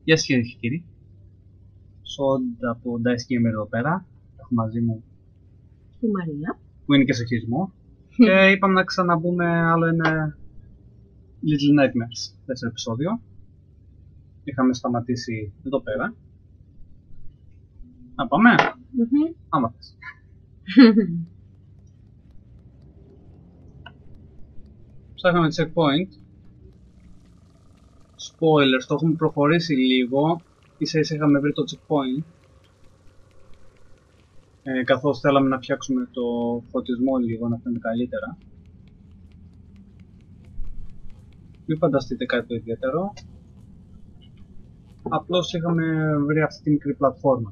Γεια σας κυρίες και κύριοι. Σόντα από Dice Gamer εδώ πέρα. Έχω μαζί μου τη Μαρία, που είναι και σε χειρισμό. Και είπαμε να ξαναμπούμε άλλο ένα Little Nightmares, δεύτερο επεισόδιο. Είχαμε σταματήσει εδώ πέρα. Να πάμε. Άμα θες. Ψάχναμε checkpoint. Spoilers, το έχουμε προχωρήσει λίγο. Ίσα ίσα είχαμε βρει το checkpoint. Καθώς θέλαμε να φτιάξουμε το φωτισμό λίγο, να φαίνεται καλύτερα. Μην φανταστείτε κάτι το ιδιαίτερο. Απλώς είχαμε βρει αυτή τη μικρή πλατφόρμα.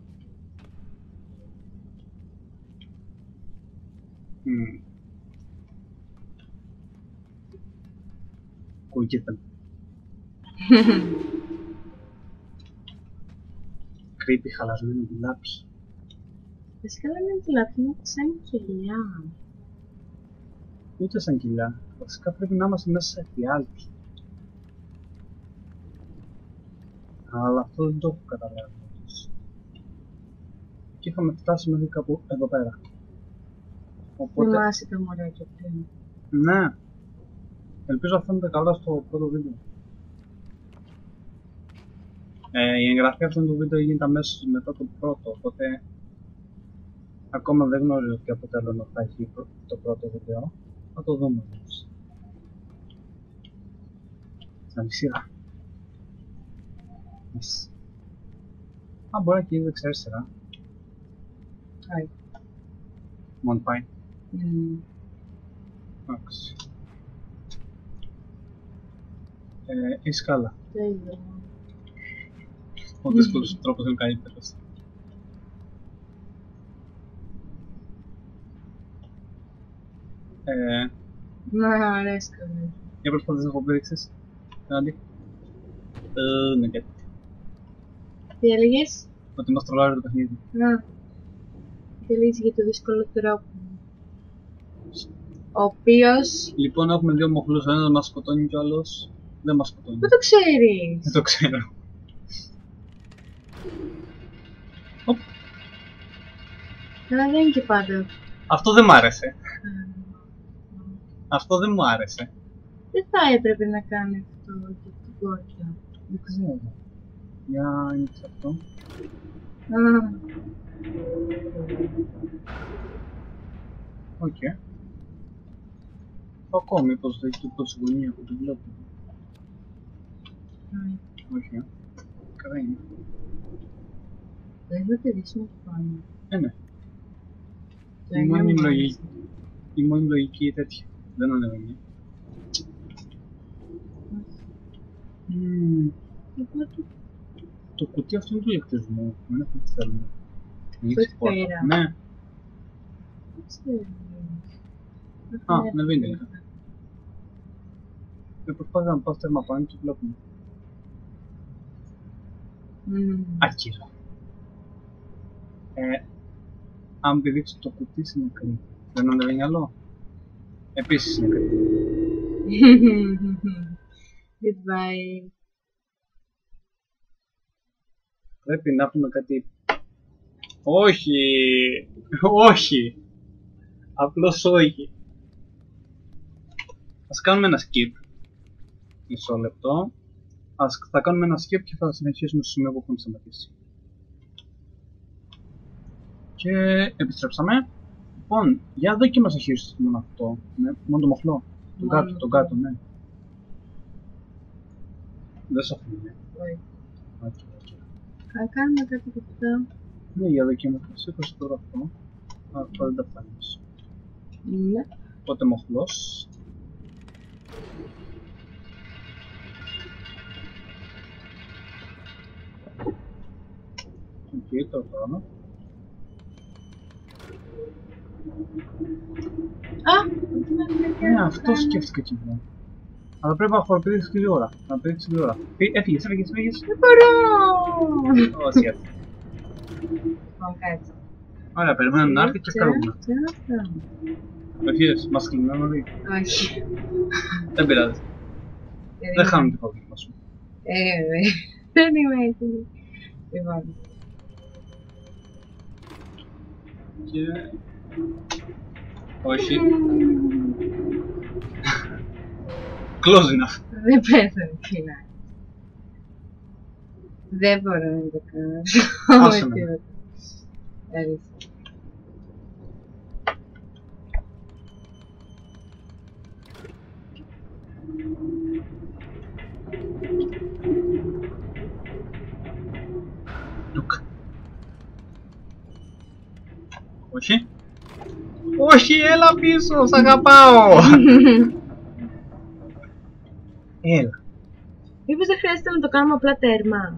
Ακούγεται. Creepy χαλασμένο δουλάπι. φυσικά δεν είναι δουλάπι, είναι σαν κοιλιά. Ούτε σαν κοιλιά. Βασικά πρέπει να είμαστε μέσα σε εφιάλτη. Αλλά αυτό δεν το έχω καταλάβει. Και είχαμε φτάσει μέχρι κάπου εδώ πέρα. Οπότε... Θυμάσαι τα μωράκια πριν. Ναι. Ελπίζω να φαίνεται καλά στο πρώτο βίντεο. Η εγγραφή αυτού του βίντεο γίνεται αμέσως μετά το πρώτο, οπότε ακόμα δεν γνωρίζω τι αποτέλεσμα θα έχει το πρώτο βίντεο. Θα το δούμε όμως. Σαν σειρά. Yes. Α, μπορεί να κοίταξε δεξιά-αριστερά. Άι. Μόνο πάει. Εντάξει. Η σκάλα. Τέλειο. Ο δύσκολος τρόπος είναι ο καλύτερος. Να, αρέσει καλά. Για προσπαθείς να αποδείξεις. Έναντι. Ναι, κάτι. Τι έλεγες? Ότι μας τρολάρει το παιχνίδι. Να. Τι έλεγες για το δύσκολο τρόπο. Ο οποίος... Λοιπόν, έχουμε δύο μοχλούς. Ο ένας μας σκοτώνει και ο άλλος δεν μας σκοτώνει. Πού το ξέρεις? Δεν το ξέρω. Οπ. Αλλά δεν είναι και πάντα. Αυτό δεν μ' άρεσε. Αυτό δεν μου άρεσε. Δεν θα έπρεπε να κάνει αυτό και την κόρια. Δεν ξέρω. Για ανοίξε αυτό. Οκ. Θα ακούω μήπως θα έχει το πρώτο γωνία που το βλέπω. Όχι. Καλά είναι. Δεν θα τη δεις με πάνω. Ναι. Η μόνη λογική τέτοια. Δεν ανεβαίνει. Το κουτί αυτό είναι του ηλεκτρισμού. Δεν έχω τι θέλουμε. Έχει πέρα. Ναι. Α, ανεβαίνει τελικά. Προσπάθησα να πάω στέρμα πάνω και βλέπουμε. Άκυρα. Αν πηδήξω το κουτί είναι νεκρή. Δεν ανεβαίνει άλλο. Επίσης είναι νεκρή. Goodbye. Πρέπει να πούμε κάτι... Όχι! Όχι! Απλώς όχι. Ας κάνουμε ένα skip. Μισό λεπτό. Θα κάνουμε ένα skip και θα συνεχίσουμε στο σημείο που έχουμε σταματήσει. Και επιστρέψαμε. Λοιπόν, για δω και μας αχείρισε μόνο αυτό. Ναι, μόνο το μοχλό. Τον κάτω, ναι. Δεν σ' αφήνει. Αν κάνουμε κάτι από αυτά. Ναι, για δοκίματα. Σήκωσε τώρα αυτό. Αυτό δεν τα φτάνεις. Ναι. Οπότε μοχλός. Οκ, τώρα κάνω. Ναι, αυτό σκέφτηκα κι εγώ. Αλλά πρέπει να χοροπηδήσεις γρήγορα. Να πηδήξεις γρήγορα. Έφυγες. Δεν μπορώ! Όχι, έφυγε. Κάτσε. Ωραία, περιμένουμε να έρθει και φεύγουμε. Τι Ευχές, μας κλείνουμε όλοι. όχι. Δεν πειράζει. Δεν χάνουμε τη φοβή μας. Δεν είμαι έτοιμη. Λοιπόν. Και... όχι. Close enough. Δεν πέθανε πεινά. Δεν μπορώ να το κάνω. Άσε με. Αλήθεια. Τουκ. Όχι. Όχι, έλα πίσω, σ' αγαπάω. Έλα. Μήπως δεν χρειάζεται να το κάνουμε απλά τέρμα.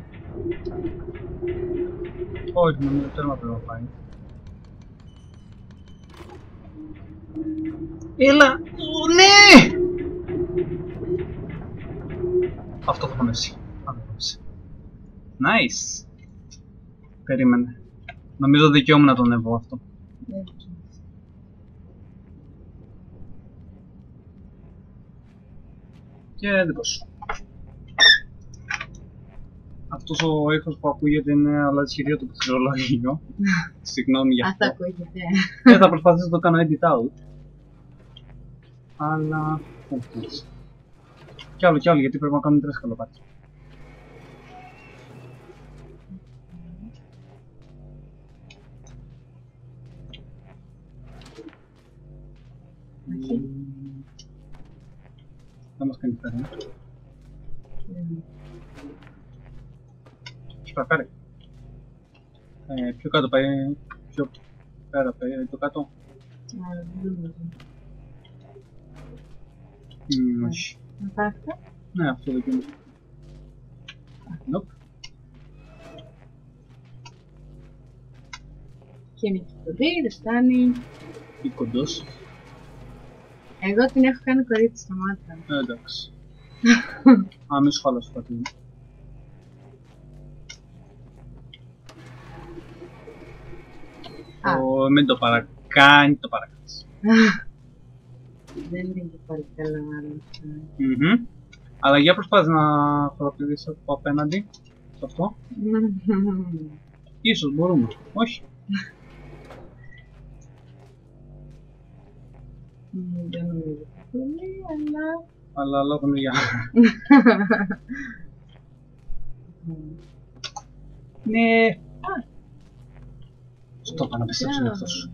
Όχι, νομίζω τέρμα πρέπει να πάει. Έλα. Ναι. Αυτό θα πάμε εσύ. Nice. Περίμενε. Νομίζω δικαιούμαι να τον έβω αυτό. Και δικό σου. Αυτός ο ήχος που ακούγεται είναι αλαζιχειρία του πληκτρολόγιο. Συγγνώμη για αυτό. Αυτό ακούγεται. Θα προσπαθήσω να το κάνω edit out. Αλλά... όχι. Κι άλλο, γιατί πρέπει να κάνουμε 3 καλοπάτια. Δεν μας κάνει πέρα. Σπρακάρι. Πιο κάτω πάει, πιο πέρα πάει, πιο κάτω. Όχι. Να πάρω αυτό. Ναι, αυτό δεν γίνεται. Nope. Και είναι και κοντή, δεν φτάνει. Ή κοντός. Εγώ την έχω κάνει κορίτσι στα μάτια. Εντάξει. Α, μη σου χάλασαι κάτι. Μην το παρακάνει, το παρακάνεις. Δεν είναι και πάλι καλά μάλλον. Αλλά για προσπάθησε να χαρακτηρίσεις από απέναντι σε αυτό. Ίσως μπορούμε. Όχι. Δεν νομίζω πολύ, αλλά... Αλλά λόγω για... ναι. Στο είπα να πιστέψω είναι αυτός.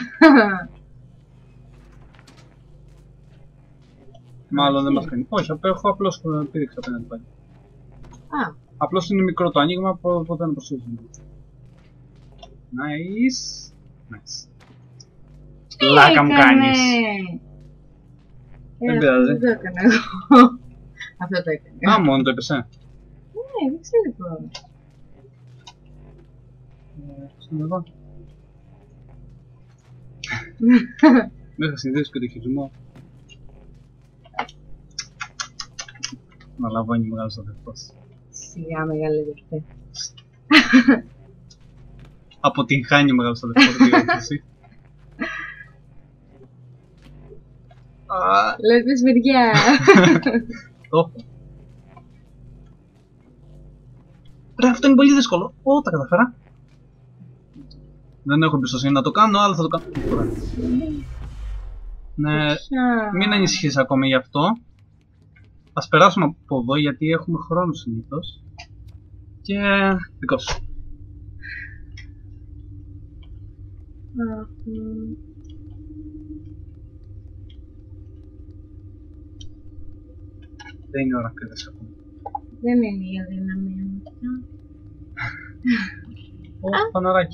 Μάλλον δεν μας κάνει. Όχι, έχω απλώς πήδηξα απέναντι πάλι. Απλώς είναι μικρό το ανοίγμα, οπότε δεν προσέχει. Nice. Nice. Λάκα μου κάνεις. Δεν πειράζει. Αυτό το έκανα εγώ. Αυτό το έκανα. Α, μόνο το έπεσε. Ναι, δεν ξέρω πώς. Εδώ. Δεν είχα συνδέσει και το χειρισμό. Να λαμβάνει μεγάλος αδερφός. Σιγά μεγάλη αδερφέ. Αποτυγχάνει ο μεγάλος αδερφός την διόρθωση. Λες με σμυριά. Το. Ρε, αυτό είναι πολύ δύσκολο. Τα καταφέρα. Δεν έχω εμπιστοσύνη να το κάνω, αλλά θα το κάνω. Ναι, μην ανησυχείς ακόμη γι' αυτό. Ας περάσουμε από εδώ γιατί έχουμε χρόνο συνήθως. Και δικό σου. Δεν είναι ώρα κρύβες ακόμα. Δεν είναι η αδυναμία μου. Φαναράκι.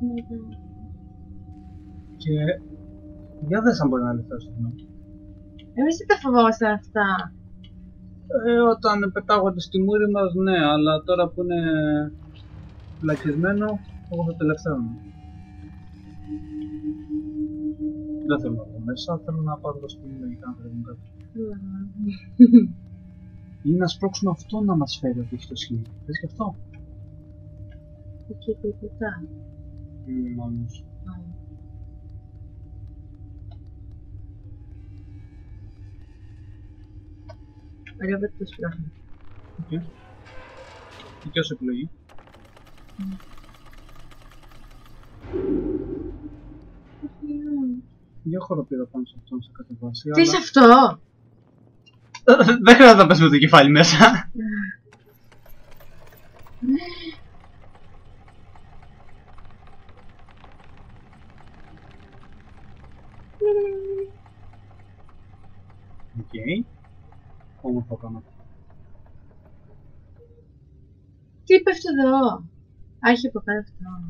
Και... για δες αν μπορεί να λυθεί αυτό. Εμείς δεν τα φοβόμασταν αυτά. Όταν πετάγονται στη μούρη μας, ναι, αλλά τώρα που είναι φυλακισμένο, εγώ θα τελευταίωνω. Δεν θέλω να πω μέσα, θέλω να πάρω το σπίτι λογικά αν θέλουν κάτι. Ή να σπρώξουμε αυτό να μας φέρει ότι έχει το σχήμα. Θες και αυτό? Εκεί τίποτα. Μάλλον. Ωραία, δεν το σπρώχνω. Δικαιώς επιλογή. Για χοροπήδα πάνω σε αυτόν σε κατεβάσει. Τι είναι αυτό? Δεν χρειάζεται να πες με το κεφάλι μέσα. Οκ. Όμορφο πράγμα. Τι πέφτει εδώ? Α, έχει από κάτω αυτό.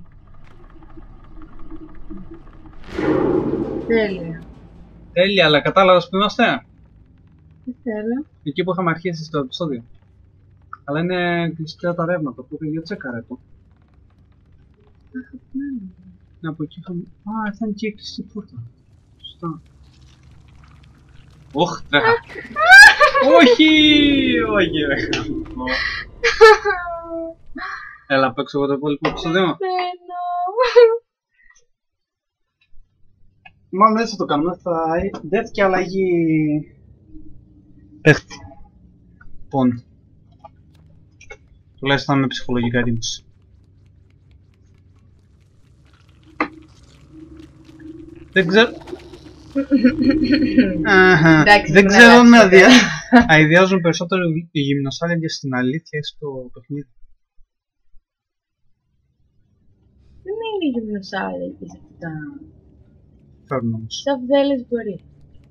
Τέλεια. Τέλεια, αλλά κατάλαβες που είμαστε. Τι θέλω. Εκεί που είχαμε αρχίσει στο επεισόδιο. Αλλά είναι κλειστά τα ρεύματα, οπότε για τσέκαρε το. Ναι, από εκεί είχαμε... Α, θα είναι και έκλεισε η πόρτα. Σωστά. Ωχ, τρέχα. Όχι, όχι, ρε. Έλα, παίξω εγώ το υπόλοιπο επεισόδιο. Μάλλον δεν θα το κάνουμε, θα δέθηκε και αλλαγή παίχτη. Λοιπόν, τουλάχιστον θα είμαι ψυχολογικά έτοιμος. Δεν ξέρω... Δεν ξέρω με αηδιάζουν περισσότερο οι γυμνοσάλεγγες στην αλήθεια ή στο παιχνίδι. Δεν είναι γυμνοσάλεγγες αυτά. Φέρνω όμως. Σαν βδέλες μπορεί.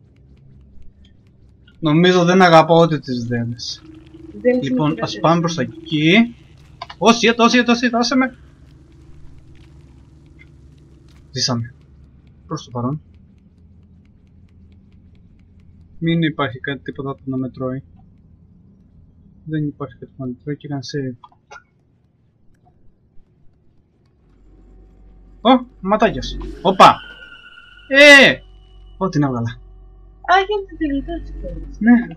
Νομίζω δεν αγαπάω ούτε τις δέλες. Λοιπόν, ας πάμε προς τα εκεί. Όσοι, δώσε με. Ζήσαμε. Προς το παρόν. Μην υπάρχει κάτι τίποτα που να μετρώει. Δεν υπάρχει κάτι που να μετρώει και καν save. Ω, ματάκιας. Οπα. Ό,τι να βγάλα. Α, γίνεται τελικά αυτό. Ναι.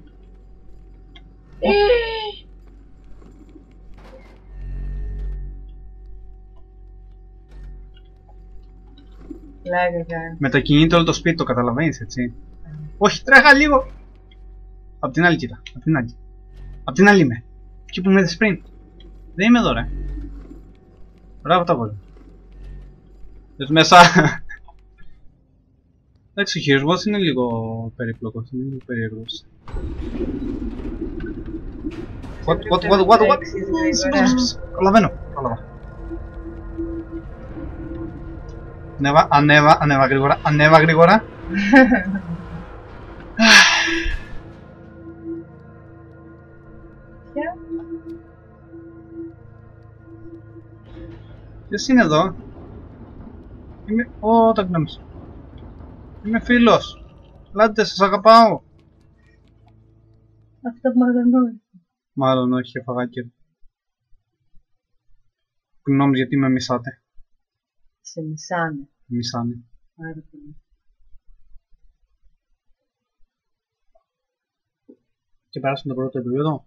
Πλάκα. Μετακινείται όλο το σπίτι, το καταλαβαίνεις, έτσι. Όχι, τρέχα λίγο. Απ' την άλλη κοίτα, απ' την άλλη. Απ' την άλλη είμαι. Εκεί που με είδες πριν. Δεν είμαι εδώ, ρε. Μπράβο τα βόλια. Δες μέσα. Εντάξει, ο χειρισμός είναι λίγο περίπλοκος, είναι λίγο περίεργος. What? Προλαβαίνω. Ανέβα γρήγορα. Ποιος είναι εδώ? Είμαι... τα γνώμης. Είμαι φίλος. Λάτε, σας αγαπάω. Αυτό μάλλον όχι. Μάλλον όχι, εφαγάκια. Γνώμης γιατί με μισάτε. Σε μισάνε. Μισάνε. Πάρα πολύ. Και περάσουμε το πρώτο επίπεδο.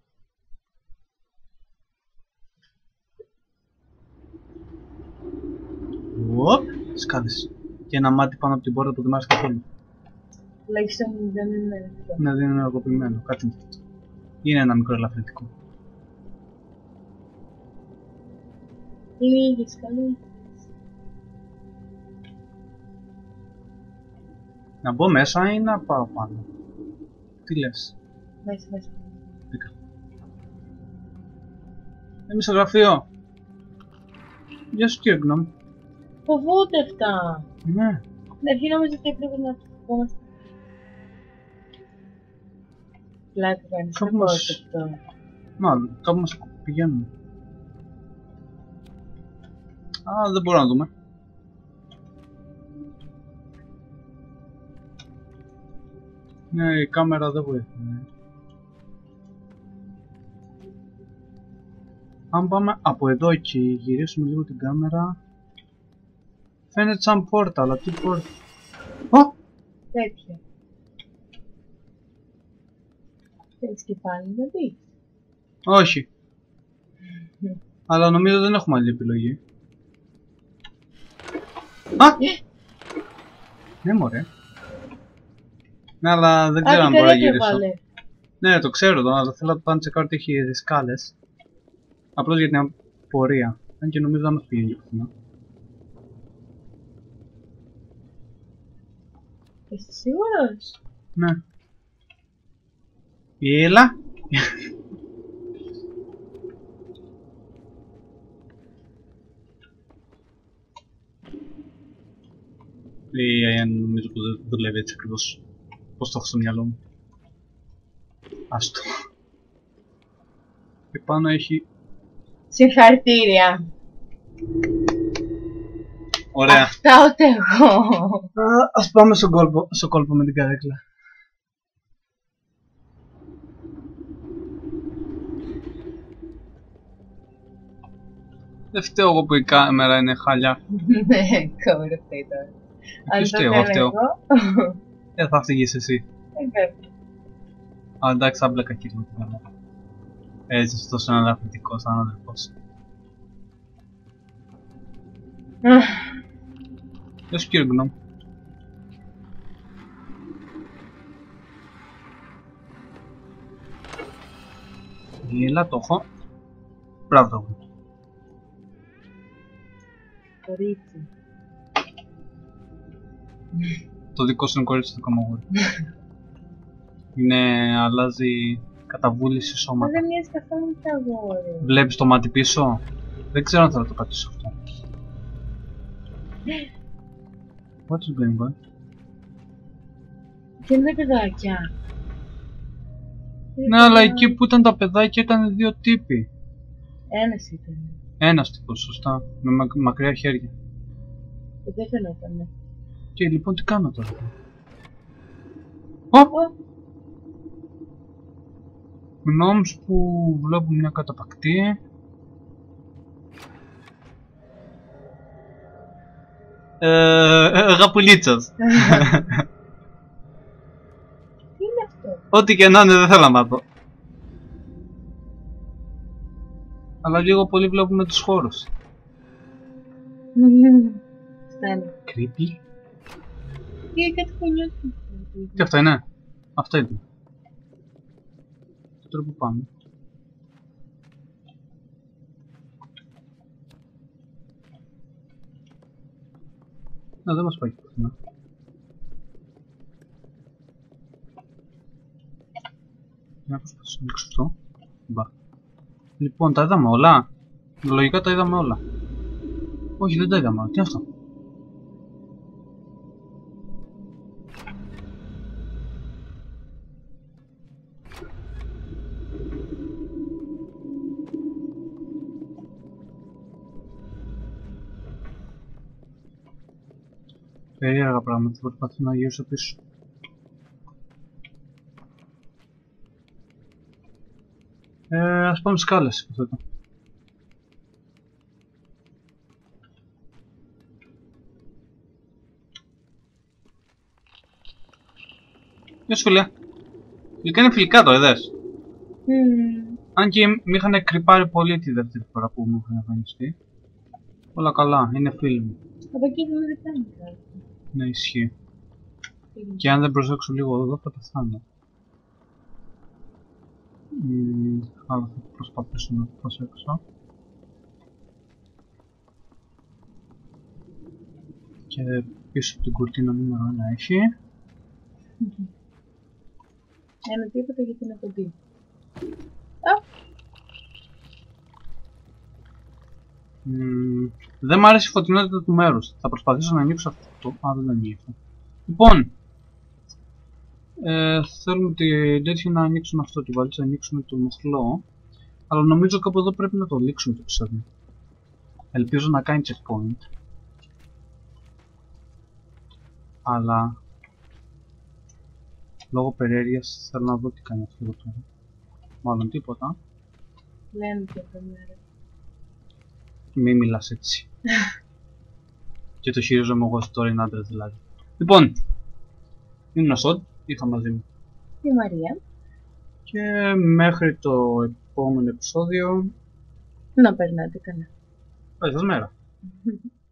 Οπ, σκάδες. Και ένα μάτι πάνω από την πόρτα που δεν μ' άρεσε καθόλου. Τουλάχιστον δεν είναι ενεργοποιημένο. Ναι, δεν είναι ενεργοποιημένο. Κάτι είναι αυτό. Είναι ένα μικρό ελαφρυντικό. Λίγες, καλή. Να μπω μέσα ή να πάω πάνω? Τι λες? Μέσα. Μπήκα. Είμαι στο γραφείο. Γεια σου κύριε Γκνόμ. Φοβούνται αυτά. Ναι. Στην αρχή νόμιζα ότι έπρεπε να φοβόμαστε. Πλάκα κάνεις, Κάπου δεν πω μας... αυτό. Μάλλον, κάπου μας πηγαίνουν. Α, δεν μπορούμε να δούμε. Ναι, η κάμερα δεν βοηθάει. Αν πάμε από εδώ και γυρίσουμε λίγο την κάμερα, φαίνεται σαν πόρτα, αλλά τι πόρτα? Ω! Τέτοια. Θέλεις και πάλι να δεις? Όχι. Αλλά νομίζω δεν έχουμε άλλη επιλογή. Α! Ναι μωρέ. Ναι, αλλά δεν ξέρω αν μπορώ να γυρίσω. Ναι, το ξέρω, αλλά θέλω να πάνε τσεκάρω ότι έχει δισκάλες. Απλώς για την πορεία. Αν και νομίζω να μας πηγαίνει και πουθενά. Είσαι σίγουρος? Ναι. Έλα. Η AI νομίζω που δεν δουλεύει έτσι ακριβώς. Πώς το έχω στο μυαλό μου. Άστο. Και πάνω έχει... Συγχαρητήρια. Ωραία. Αυτά ούτε εγώ. Ας πάμε στο κόλπο με την καρέκλα. Δεν φταίω εγώ που η κάμερα είναι χαλιά. Ναι, κορυφή τώρα. Ποιος φταίω, εγώ φταίω. Θα φύγεις εσύ. Βέβαια. Α, εντάξει, θα μπλέκα εκεί λίγο. Έτσι, αυτός είναι αναρνητικός, σαν αδερφός. Γεια σου κύριε Γκνόμ. Έλα, το έχω. Μπράβο το έχω. Κορίτσι. Το δικό σου είναι κορίτσι, το καμαγούρι. Είναι, αλλάζει καταβούληση σώματα. Δεν μοιάζει καθόλου με τα αγόρι. Βλέπεις το μάτι πίσω. Δεν ξέρω αν θα το πατήσω αυτό. What is going on? Και είναι παιδάκια. Ναι, αλλά εκεί που ήταν τα παιδάκια ήταν δύο τύποι. Ένας ήταν. Ένας τύπος, σωστά. Με μακριά χέρια. Δεν φαινότανε. Και λοιπόν τι κάνω τώρα. Γνώμους που βλέπουν μια καταπακτή. Γαπουλίτσας. Τι είναι αυτό? Ό,τι και να είναι δεν θέλω να μάθω. Αλλά λίγο πολύ βλέπουμε τους χώρους. Φτάνει. Creepy. Και κάτι που νιώθει. Τι αυτό είναι? Αυτό είναι. Τώρα που πάμε. Να, δεν μας πάει πουθενά. Για να προσπαθήσω να ανοίξω αυτό. Μπα. Λοιπόν, τα είδαμε όλα. Λογικά τα είδαμε όλα. Όχι, δεν τα είδαμε όλα. Τι είναι αυτό? Περίεργα πράγματα, προσπαθώ να γυρίσω πίσω. Ας πάμε σκάλες, υποθέτω. Γεια σου φίλε. Φιλικά είναι φιλικά το είδες. Αν και με είχαν κρυπάρει πολύ τη δεύτερη φορά που μου είχαν εμφανιστεί. Όλα καλά, είναι φίλοι μου. Από εκεί δεν κάνει κάτι. Ναι, ισχύει. Και αν δεν προσέξω λίγο εδώ θα πεθάνω. Αλλά θα προσπαθήσω να το προσέξω. Και πίσω από την κουρτίνα νούμερο 1 έχει. Ένα τίποτα για την εκπομπή. Δεν μ' άρεσε η φωτεινότητα του μέρους. Θα προσπαθήσω να ανοίξω αυτό. Α, δεν ανοίγει. Λοιπόν, θέλουμε την τέτοια να ανοίξουμε αυτό, τη βαλίτσα, να ανοίξουμε το μοχλό. Αλλά νομίζω κάπου εδώ πρέπει να το λήξουμε το επεισόδιο. Ελπίζω να κάνει checkpoint. Αλλά λόγω περιέργειας θέλω να δω τι κάνει αυτό εδώ πέρα. Μάλλον τίποτα. Λένε και τα μέρα. Μη μιλάς έτσι. Και το χειρίζομαι εγώ τώρα είναι άντρας δηλαδή. Λοιπόν, ήμουν ο Σοντ, είχα μαζί μου Η Μαρία. και μέχρι το επόμενο επεισόδιο Να περνάτε καλά. καλή σας μέρα.